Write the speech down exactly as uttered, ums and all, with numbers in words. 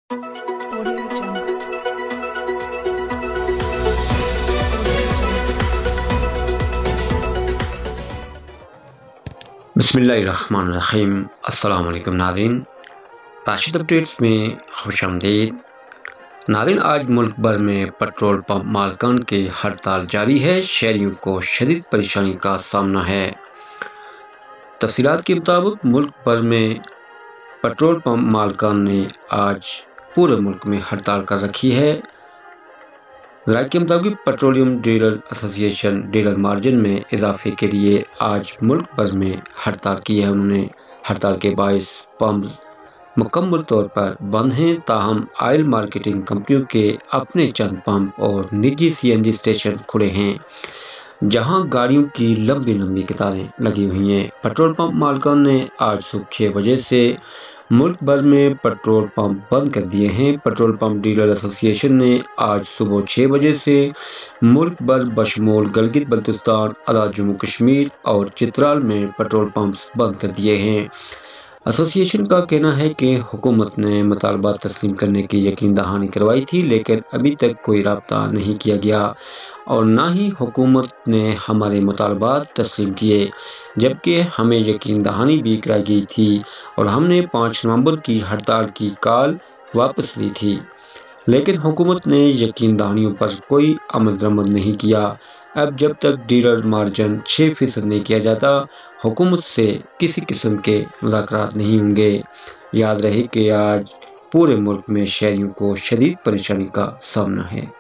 Audio Jungle. बिस्मिल्लाहिर्रहमानिर्रहीम। अस्सलाम वालेकुम नाज़रीन, राशिद अपडेट्स में खुश आमदीद। नाज़रीन, आज मुल्क भर में पेट्रोल पंप मालकान की हड़ताल जारी है। शहरियों को शदीद परेशानी का सामना है। तफसीलात के मुताबिक मुल्क भर में पेट्रोल पंप मालकान ने आज पूरे मुल्क में हड़ताल कर रखी है। ज़राए के मुताबिक petroleum dealer association dealer margin में इजाफे के लिए आज मुल्क भर में हड़ताल की है। उन्होंने हड़ताल के बायस पंप मुकम्मल तौर पर बंद हैं, ताहम ऑयल मार्केटिंग कंपनियों के अपने चंद पंप और निजी सी एन जी स्टेशन खुले हैं, जहां गाड़ियों की लंबी लंबी कतारें लगी हुई हैं। पेट्रोल पंप मालिकान ने आज सुबह छः बजे से मुल्क भर में पेट्रोल पंप बंद कर दिए हैं। पेट्रोल पंप डीलर एसोसिएशन ने आज सुबह छः बजे से मुल्क भर बशमूल गिलगित बल्तिस्तान, आज़ाद जम्मू कश्मीर और चित्राल में पेट्रोल पंप्स बंद कर दिए हैं। एसोसिएशन का कहना है कि हुकूमत ने मुतालबा तस्लीम करने की यकीन दहानी करवाई थी, लेकिन अभी तक कोई रब्ता नहीं किया गया और ना ही हुकूमत ने हमारे मुतालबात तस्लीम किए, जबकि हमें यकीन दहानी भी कराई गई थी और हमने पाँच नवंबर की हड़ताल की कॉल वापस ली थी, लेकिन हुकूमत ने यकीन दहानियों पर कोई अमल दरामद नहीं किया। अब जब तक डीलर मार्जिन छः फीसद नहीं किया जाता, हुकूमत से किसी किस्म के मुज़ाकरात नहीं होंगे। याद रहे कि आज पूरे मुल्क में शहरियों को शदीद परेशानी का सामना है।